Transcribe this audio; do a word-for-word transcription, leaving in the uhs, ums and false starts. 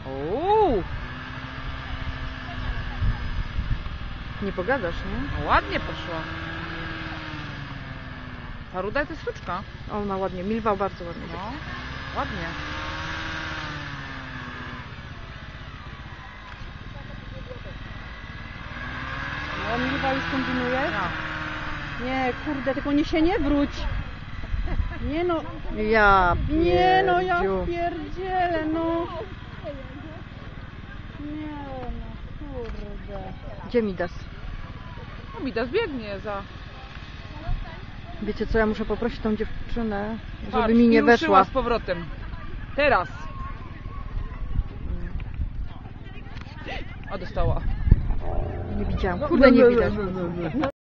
Uuu, Nie pogadasz, nie? no ładnie poszła. Ta ruda to jest sztuczka. Ona ładnie, Milwał bardzo ładnie. No, ładnie. No, Milwa już kombinuje. No. Nie, kurde, tylko nie się nie wróć. Nie no, Ja nie no, ja pierdziu. pierdzielę, no. Nie no, kurde. Gdzie Midas? No Midas biegnie za... Wiecie co, ja muszę poprosić tą dziewczynę, żeby Patrz, mi nie i ruszyła weszła. z powrotem. Teraz. A dostała. Nie widziałam, kurde, nie widać.